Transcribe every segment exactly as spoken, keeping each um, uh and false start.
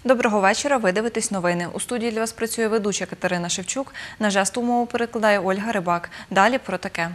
Доброго вечора. Ви дивитесь новини. У студії для вас працює ведуча Катерина Шевчук. На жестову мову перекладає Ольга Рибак. Далі про таке.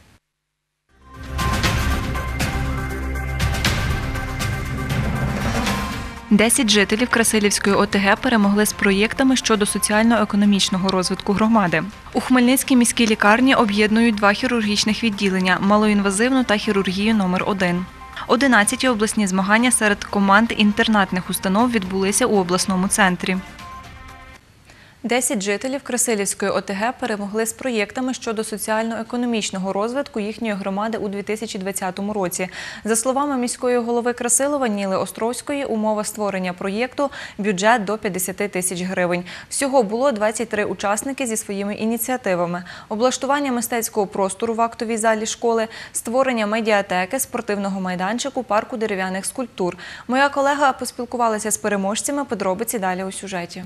Десять жителів Красилівської О Те Ге перемогли з проєктами щодо соціально-економічного розвитку громади. У Хмельницькій міській лікарні об'єднують два хірургічних відділення – малоінвазивну та хірургію номер один. Одинадцяті обласні змагання серед команд інтернатних установ відбулися у обласному центрі. Десять жителів Красилівської О Те Ге перемогли з проєктами щодо соціально-економічного розвитку їхньої громади у дві тисячі двадцятому році. За словами міської голови Красилова Ніли Островської, умова створення проєкту – бюджет до п'ятдесят тисяч гривень. Всього було двадцять три учасники зі своїми ініціативами. Облаштування мистецького простору в актовій залі школи, створення медіатеки, спортивного майданчику, парку дерев'яних скульптур. Моя колега поспілкувалася з переможцями, подробиці далі у сюжеті.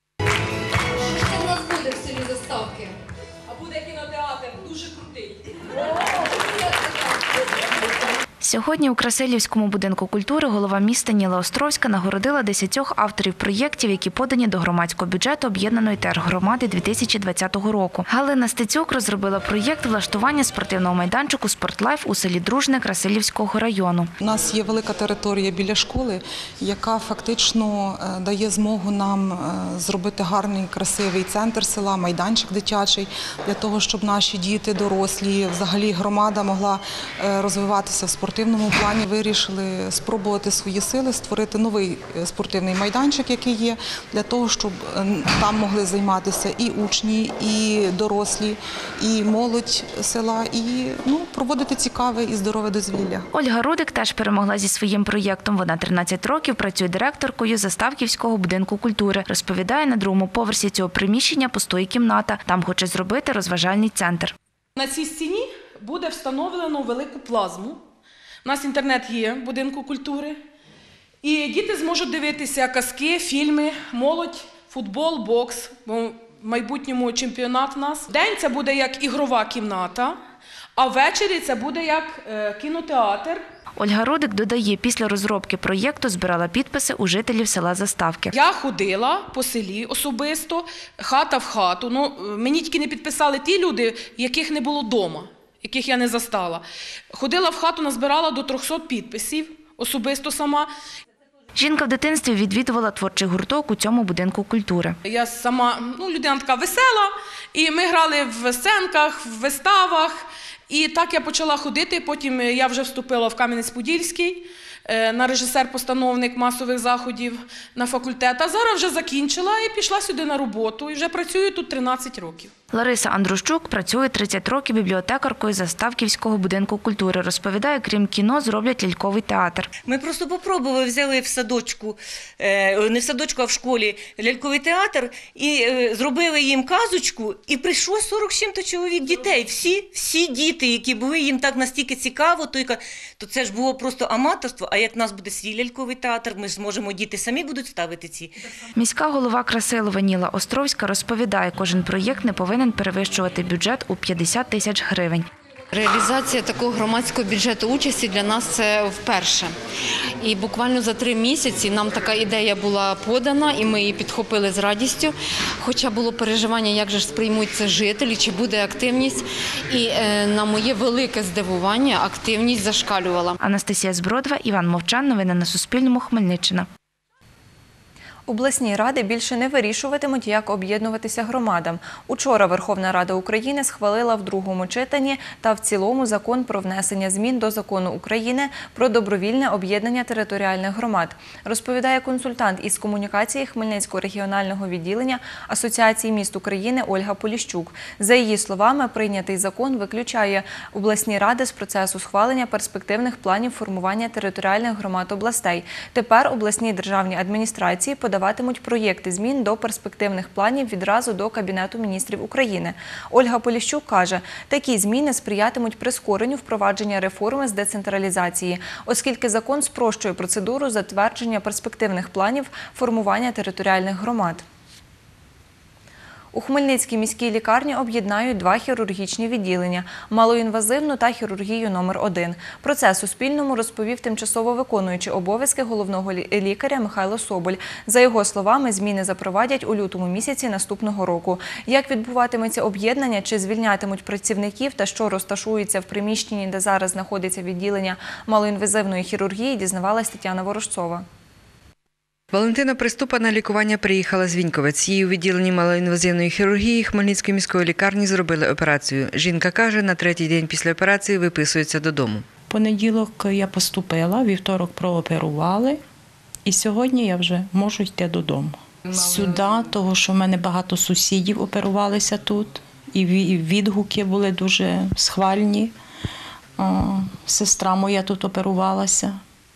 А буде кінотеатр, дуже крутий. Сьогодні у Красилівському будинку культури голова міста Ніла Островська нагородила десятьох авторів проєктів, які подані до громадського бюджету об'єднаної терггромади дві тисячі двадцятого року. Галина Стецюк розробила проєкт влаштування спортивного майданчику «Спортлайф» у селі Дружне Красилівського району. У нас є велика територія біля школи, яка фактично дає змогу нам зробити гарний, красивий центр села, майданчик дитячий, для того, щоб наші діти, дорослі, взагалі громада могла розвиватися в спортивному В спортивному плані. Вирішили спробувати свої сили, створити новий спортивний майданчик, який є, для того, щоб там могли займатися і учні, і дорослі, і молодь села, і ну, проводити цікаве і здорове дозвілля. Ольга Рудик теж перемогла зі своїм проєктом. Вона тринадцять років працює директоркою Заставківського будинку культури. Розповідає, на другому поверсі цього приміщення пустує кімната. Там хоче зробити розважальний центр. На цій стіні буде встановлено велику плазму. У нас інтернет є в будинку культури. І діти зможуть дивитися казки, фільми, молодь, футбол, бокс. Бо в майбутньому чемпіонат у нас. День це буде як ігрова кімната, а ввечері це буде як кінотеатр. Ольга Рудик додає, після розробки проєкту збирала підписи у жителів села Заставки. Я ходила по селі особисто, хата в хату. Ну, мені тільки не підписали ті люди, яких не було вдома, яких я не застала. Ходила в хату, назбирала до трьохсот підписів, особисто сама. Жінка в дитинстві відвідувала творчий гурток у цьому будинку культури. Я сама, ну, людина така весела, і ми грали в сценках, в виставах. І так я почала ходити, потім я вже вступила в Кам'янець-Подільський, на режисер-постановник масових заходів на факультет. А зараз вже закінчила і пішла сюди на роботу. І вже працюю тут тринадцять років. Лариса Андрущук працює тридцять років бібліотекаркою Заставківського будинку культури. Розповідає, крім кіно, зроблять ляльковий театр. Ми просто попробували, взяли в садочку, не в садочку, а в школі, ляльковий театр і зробили їм казочку. І прийшло сорок з чим-то чоловік дітей. Всі, всі діти, які були, їм так настільки цікаво, то, то це ж було просто аматорство. А як в нас буде свій ляльковий театр, ми зможемо, діти самі будуть ставити ці. Міська голова Красилова Ніла Островська розповідає, кожен проєкт не повинен перевищувати бюджет у п'ятдесят тисяч гривень. Реалізація такого громадського бюджету участі для нас це вперше. І буквально за три місяці нам така ідея була подана, і ми її підхопили з радістю. Хоча було переживання, як же ж сприймуть це жителі, чи буде активність. І е, на моє велике здивування активність зашкалювала. Анастасія Збродова, Іван Мовчан. Новини на Суспільному. Хмельниччина. Обласні ради більше не вирішуватимуть, як об'єднуватися громадам. Учора Верховна Рада України схвалила в другому читанні та в цілому закон про внесення змін до Закону України про добровільне об'єднання територіальних громад, розповідає консультант із комунікації Хмельницького регіонального відділення Асоціації міст України Ольга Поліщук. За її словами, прийнятий закон виключає обласні ради з процесу схвалення перспективних планів формування територіальних громад областей. Тепер обласні державні адміністрації подаватимуть подаватимуть проєкти змін до перспективних планів відразу до Кабінету міністрів України. Ольга Поліщук каже, такі зміни сприятимуть прискоренню впровадження реформи з децентралізації, оскільки закон спрощує процедуру затвердження перспективних планів формування територіальних громад. У Хмельницькій міській лікарні об'єднають два хірургічні відділення – малоінвазивну та хірургію номер один. Про це Суспільному розповів тимчасово виконуючий обов'язки головного лікаря Михайло Соболь. За його словами, зміни запровадять у лютому місяці наступного року. Як відбуватиметься об'єднання, чи звільнятимуть працівників та що розташується в приміщенні, де зараз знаходиться відділення малоінвазивної хірургії, дізнавалась Тетяна Ворожцова. Валентина Приступа на лікування приїхала з Віньковець. Їй у відділенні малоінвазивної хірургії Хмельницької міської лікарні зробили операцію. Жінка каже, на третій день після операції виписується додому. В понеділок я поступила, вівторок прооперували, і сьогодні я вже можу йти додому. Сюди, тому що в мене багато сусідів оперувалися тут, і відгуки були дуже схвальні. Сестра моя тут оперувалася,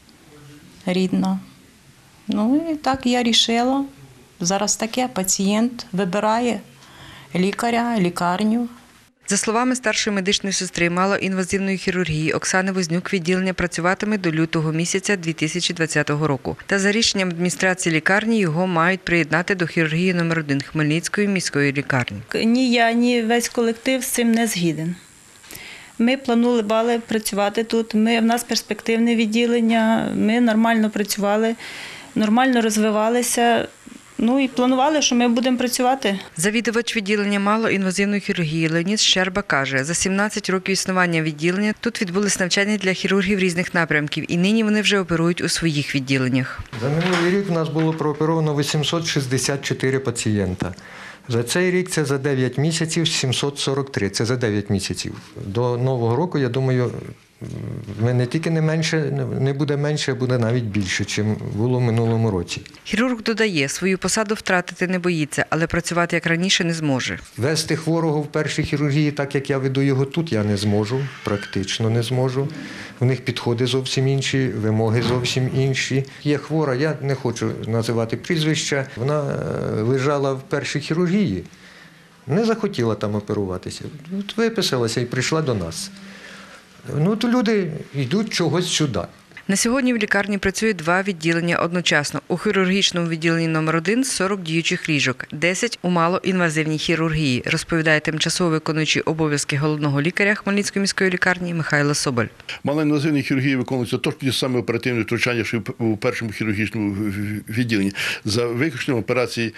рідна. Ну і так я вирішила. Зараз таке, пацієнт вибирає лікаря, лікарню. За словами старшої медичної сестри малоінвазивної хірургії Оксани Вознюк, відділення працюватиме до лютого місяця дві тисячі двадцятого року. Та за рішенням адміністрації лікарні його мають приєднати до хірургії номер один Хмельницької міської лікарні. Ні я, ні весь колектив з цим не згіден. Ми планували працювати тут, ми, в нас перспективне відділення, ми нормально працювали, нормально розвивалися. Ну і планували, що ми будемо працювати. Завідувач відділення малоінвазивної хірургії Леонід Щерба каже, за сімнадцять років існування відділення тут відбулись навчання для хірургів різних напрямків, і нині вони вже оперують у своїх відділеннях. За минулий рік у нас було прооперовано вісімсот шістдесят чотири пацієнта. За цей рік це за дев'ять місяців сімсот сорок три, це за дев'ять місяців. До Нового року, я думаю, ми не тільки не менше, не буде менше, а буде навіть більше, ніж було в минулому році. Хірург додає, свою посаду втратити не боїться, але працювати як раніше не зможе. Вести хворого в першій хірургії, так як я веду його тут, я не зможу, практично не зможу. В них підходи зовсім інші, вимоги зовсім інші. Є хвора, я не хочу називати прізвища, вона лежала в першій хірургії, не захотіла там оперуватися. От виписалася і прийшла до нас. Ну, то люди йдуть чогось сюди. На сьогодні в лікарні працює два відділення одночасно. У хірургічному відділенні номер один – сорок діючих ліжок, десять у малоінвазивній хірургії, розповідає тимчасово виконуючий обов'язки головного лікаря Хмельницької міської лікарні Михайло Соболь. В малоінвазивній хірургії виконуються точно ті самі оперативні втручання, що і у першому хірургічному відділенні. За виключенням операцій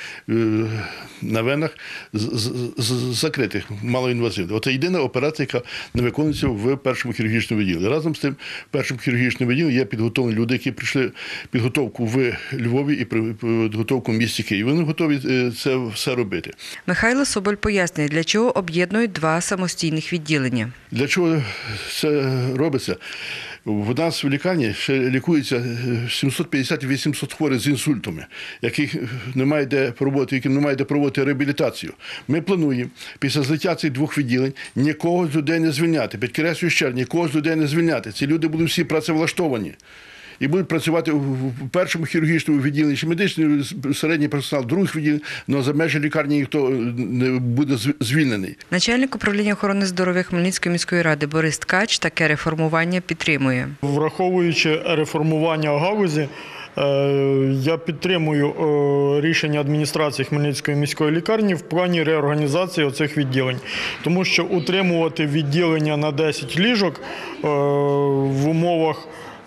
на венах з закритих малоінвазивних. Оце єдина операція, яка не виконується в першому хірургічному відділенні. Разом з тим, в першому хірургічному відділенні є підготовлені люди, які прийшли підготовку в Львові і підготовку в місті Києві. Вони готові це все робити. Михайло Соболь пояснює, для чого об'єднують два самостійних відділення. Для чого це робиться? В нас в лікарні ще лікується сімсот п'ятдесят - вісімсот хворих з інсультами, яких немає де проводити, яким немає де проводити реабілітацію. Ми плануємо після злиття цих двох відділень нікого з людей не звільняти. Підкреслюю ще раз, нікого з людей не звільняти. Ці люди будуть всі працевлаштовані. І будуть працювати в першому хірургічному відділенні, чи медичний середній персонал, в других відділеннях, але за межі лікарні ніхто не буде звільнений. Начальник управління охорони здоров'я Хмельницької міської ради Борис Ткач таке реформування підтримує. Враховуючи реформування галузі, я підтримую рішення адміністрації Хмельницької міської лікарні в плані реорганізації оцих відділень. Тому що утримувати відділення на десять ліжок в умовах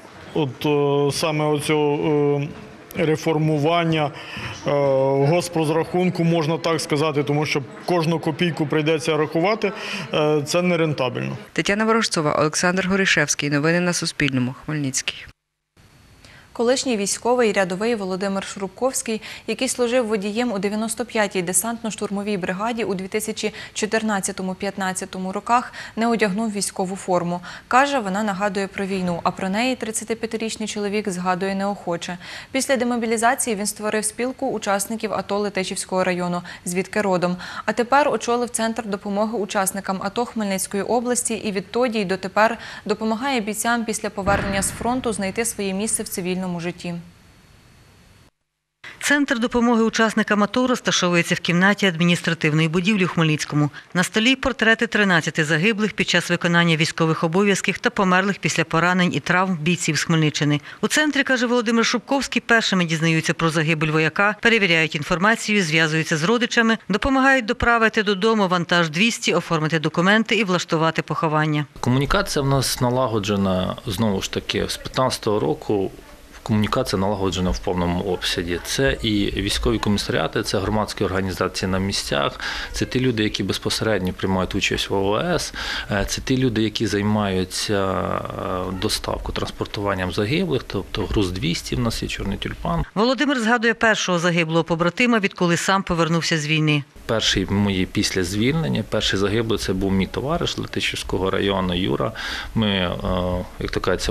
От саме оцього реформування госпрозрахунку, можна так сказати, тому що кожну копійку прийдеться рахувати, це нерентабельно. Тетяна Ворожцова, Олександр Горішевський. Новини на Суспільному. Хмельницький. Колишній військовий рядовий Володимир Шрубковський, який служив водієм у дев'яносто п'ятій десантно-штурмовій бригаді у дві тисячі чотирнадцятому - п'ятнадцятому роках, не одягнув військову форму. Каже, вона нагадує про війну, а про неї тридцятип'ятирічний чоловік згадує неохоче. Після демобілізації він створив спілку учасників АТО Летичівського району, звідки родом. А тепер очолив Центр допомоги учасникам АТО Хмельницької області і відтоді й дотепер допомагає бійцям після повернення з фронту знайти своє місце в цивільному житті. Центр допомоги учасникам АТО розташовується в кімнаті адміністративної будівлі у Хмельницькому. На столі портрети тринадцяти загиблих під час виконання військових обов'язків та померлих після поранень і травм бійців з Хмельниччини. У центрі, каже Володимир Шубковський, першими дізнаються про загибель вояка, перевіряють інформацію, зв'язуються з родичами, допомагають доправити додому вантаж двісті, оформити документи і влаштувати поховання. Комунікація в нас налагоджена, знову ж таки, з дві тисячі п'ятнадцятого року. Комунікація налагоджена в повному обсязі. Це і військові комісаріати, це громадські організації на місцях, це ті люди, які безпосередньо приймають участь в О С, це ті люди, які займаються доставкою, транспортуванням загиблих, тобто груз двісті в нас є, Чорний тюльпан. Володимир згадує першого загиблого побратима, відколи сам повернувся з війни. Перший мої після звільнення, перший загиблий, це був мій товариш Летичівського району Юра. Ми, як то кажеться,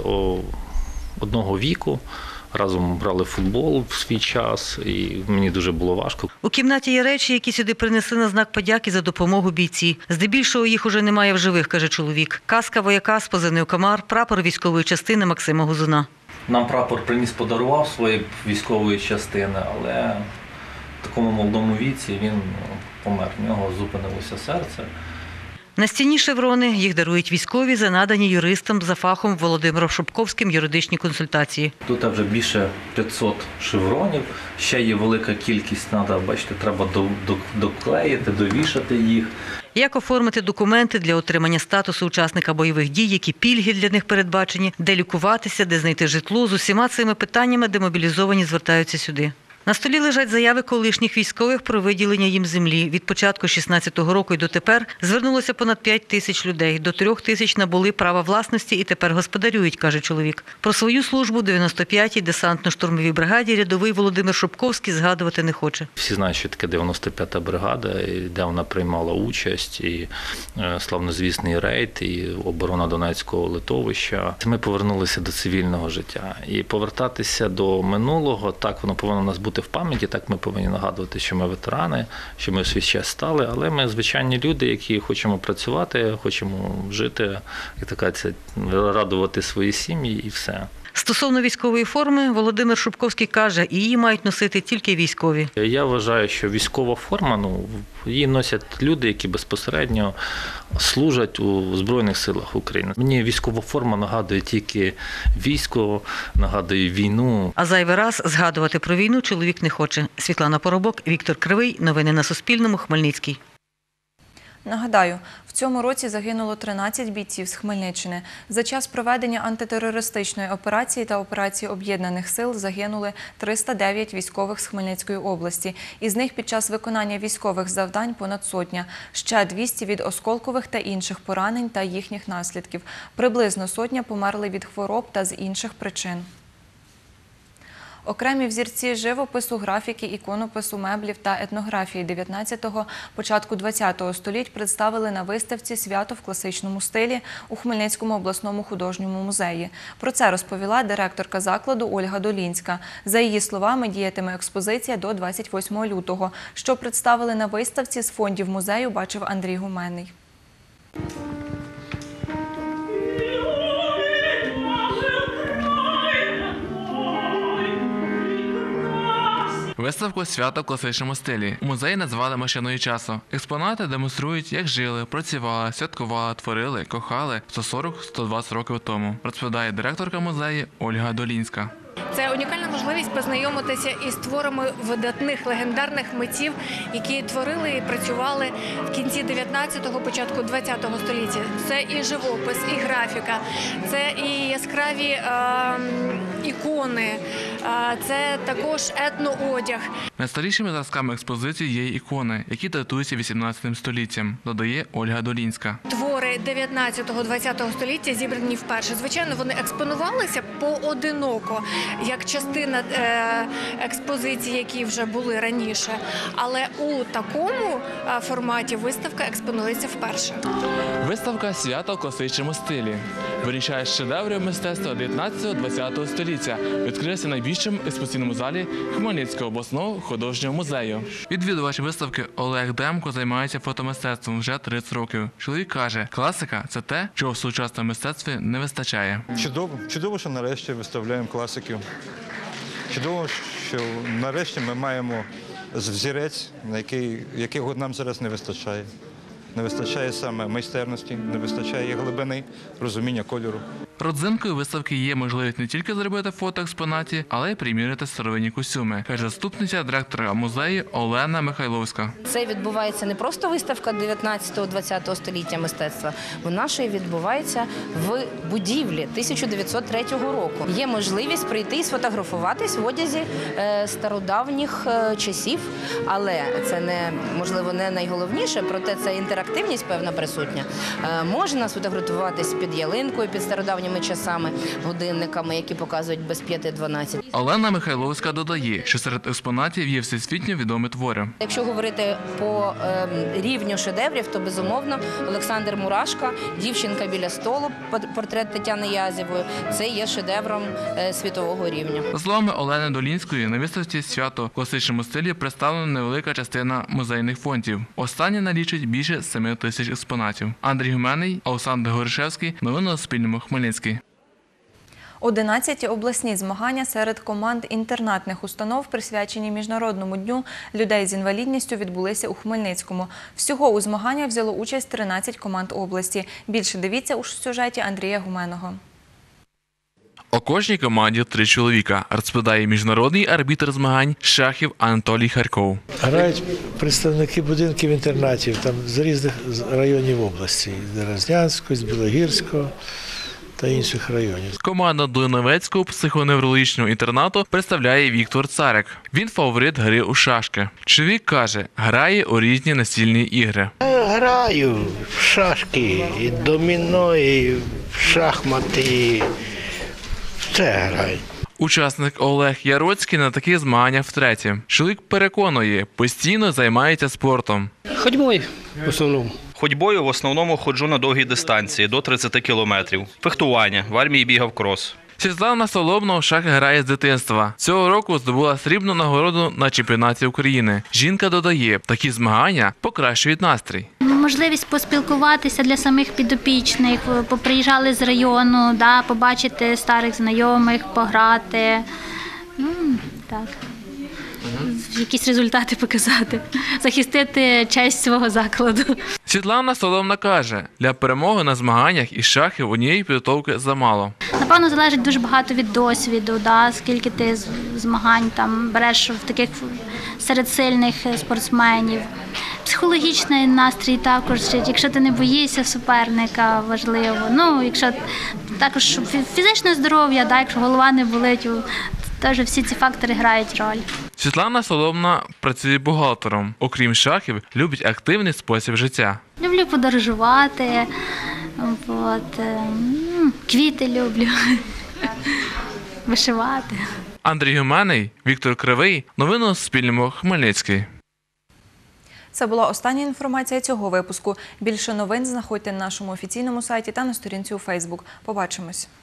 одного віку, разом грали в футбол в свій час, і мені дуже було важко. У кімнаті є речі, які сюди принесли на знак подяки за допомогу бійці. Здебільшого їх уже немає в живих, каже чоловік. Каска вояка з позивним «Комар», прапор військової частини Максима Гузуна. Нам прапор приніс, подарував своєї військової частини, але в такому молодому віці він помер. В нього зупинилося серце. На стіні шеврони, їх дарують військові за надані юристам за фахом Володимиром Шубковським юридичні консультації. Тут вже більше п'ятсот шевронів, ще є велика кількість, треба, бачите, треба доклеїти, довішати їх. Як оформити документи для отримання статусу учасника бойових дій, які пільги для них передбачені, де лікуватися, де знайти житло, з усіма цими питаннями демобілізовані звертаються сюди. На столі лежать заяви колишніх військових про виділення їм землі. Від початку шістнадцятого року і дотепер звернулося понад п'ять тисяч людей. До трьох тисяч набули права власності і тепер господарюють, каже чоловік. Про свою службу в дев'яносто п'ятій десантно-штурмовій бригаді рядовий Володимир Шубковський згадувати не хоче. Всі знають, що таке дев'яносто п'ята бригада, де вона приймала участь, і славнозвісний рейд, і оборона Донецького литовища. Ми повернулися до цивільного життя. І повертатися до минулого, так воно повинно у нас бути в пам'яті, так ми повинні нагадувати, що ми ветерани, що ми в свій час стали, але ми звичайні люди, які хочемо працювати, хочемо жити, і така це радувати свої сім'ї і все. Стосовно військової форми, Володимир Шубковський каже, її мають носити тільки військові. Я вважаю, що військова форма, ну, її носять люди, які безпосередньо служать у Збройних силах України. Мені військова форма нагадує тільки військо, нагадує війну. А зайвий раз згадувати про війну чоловік не хоче. Світлана Поробок, Віктор Кривий. Новини на Суспільному. Хмельницький. Нагадаю, в цьому році загинуло тринадцять бійців з Хмельниччини. За час проведення антитерористичної операції та операції Об'єднаних сил загинули триста дев'ять військових з Хмельницької області. Із них під час виконання військових завдань понад сотня. Ще двісті від осколкових та інших поранень та їхніх наслідків. Приблизно сотня померли від хвороб та з інших причин. Окремі взірці живопису, графіки, іконопису, меблів та етнографії дев'ятнадцятого, початку двадцятого століть представили на виставці «Свято в класичному стилі» у Хмельницькому обласному художньому музеї. Про це розповіла директорка закладу Ольга Долінська. За її словами, діятиме експозиція до двадцять восьмого лютого. Що представили на виставці з фондів музею, бачив Андрій Гуменний. Виставку «Свято в класичному стилі» у музеї назвали «Машиною часу». Експонати демонструють, як жили, працювали, святкували, творили, кохали сто сорок - сто двадцять років тому, розповідає директорка музею Ольга Долінська. Це унікальна можливість познайомитися із творами видатних легендарних митців, які творили і працювали в кінці дев'ятнадцятого, початку двадцятого століття. Це і живопис, і графіка, це і яскраві е, ікони, е, це також етноодяг. Найстарішими зразками експозиції є ікони, які датуються вісімнадцятим століттям, додає Ольга Долінська. Твори дев'ятнадцятого - двадцятого століття зібрані вперше. Звичайно, вони експонувалися поодиноко, як частина е, експозицій, які вже були раніше. Але у такому е, форматі виставка експонується вперше. Виставка «Свято в класичному стилі» вирішає шедеврів мистецтва дев'ятнадцятого - двадцятого століття. Відкрився в найбільшому експозиційному залі Хмельницького обласного художнього музею. Відвідувач виставки Олег Демко займається фотомистецтвом вже тридцять років. Чоловік каже, класика – це те, чого в сучасному мистецтві не вистачає. Чудово, чудово, що нарешті виставляємо класиків. Чудово, що нарешті ми маємо взірець, на який, якого нам зараз не вистачає. Не вистачає саме майстерності, не вистачає глибини, розуміння кольору. Родзинкою виставки є можливість не тільки зробити фото експонатів, але й приміряти старовинні костюми, каже заступниця директора музею Олена Михайловська. Це відбувається не просто виставка дев'ятнадцятого-двадцятого століття мистецтва, вона ще й відбувається в будівлі тисяча дев'ятсот третього року. Є можливість прийти і сфотографуватись в одязі стародавніх часів, але це не, можливо, не найголовніше, проте це інтерактивність певна присутня. Можна сфотографуватись під ялинкою, під стародавніми часами, годинниками, які показують без п'яти дванадцять. Олена Михайловська додає, що серед експонатів є всесвітньо відомі твори. Якщо говорити по е, рівню шедеврів, то безумовно Олександр Мурашко, «Дівчинка біля столу», портрет Тетяни Язєвої, це є шедевром е, світового рівня. За словами Олени Долінської, на виставці «Свято» в класичному стилі представлена невелика частина музейних фондів. Останні налічить більше семи тисяч експонатів. Андрій Гуменний, Олександр Горішевський. Новини на Суспільному. Хмельницький. одинадцяті обласні змагання серед команд інтернатних установ, присвячені Міжнародному дню людей з інвалідністю, відбулися у Хмельницькому. Всього у змаганнях взяло участь тринадцять команд області. Більше дивіться у сюжеті Андрія Гуменного. У кожній команді три чоловіка, розповідає міжнародний арбітр змагань шахів Анатолій Харков. Грають представники будинків інтернатів там з різних районів області – з Дерезнянського, з Білогірського та інших районів. Команда Дунаєвецького психоневрологічного інтернату представляє Віктор Царик. Він фаворит гри у шашки. Чоловік каже, грає у різні настільні ігри. Граю в шашки, і доміно, і в шахмати, і все граю. Учасник Олег Яроцький на таких змаганнях втретє. Чоловік переконує, постійно займається спортом. Ходьбою в основному. Ходьбою в основному ходжу на довгі дистанції, до тридцяти кілометрів. Фехтування, в армії бігав крос. Світлана Соломна в шахи грає з дитинства. Цього року здобула срібну нагороду на чемпіонаті України. Жінка додає, такі змагання покращують настрій. Можливість поспілкуватися для самих підопічних, поприїжджали з району, да, побачити старих знайомих, пограти. Ну, так. Якісь результати показати, захистити честь свого закладу. Світлана Соломна каже, для перемоги на змаганнях із шахів однієї підготовки замало. Напевно, залежить дуже багато від досвіду, да, скільки ти змагань там береш в таких серед сильних спортсменів. Психологічний настрій також, якщо ти не боїшся суперника, важливо. Ну, якщо також фізичне здоров'я, да, якщо голова не болить, теж всі ці фактори грають роль. Світлана Соломна працює бухгалтером. Окрім шахів, любить активний спосіб життя. Люблю подорожувати, от, квіти люблю, вишивати. Андрій Гуменний, Віктор Кривий. Новини на Суспільному. Хмельницький. Це була остання інформація цього випуску. Більше новин знаходьте на нашому офіційному сайті та на сторінці у Фейсбук. Побачимось.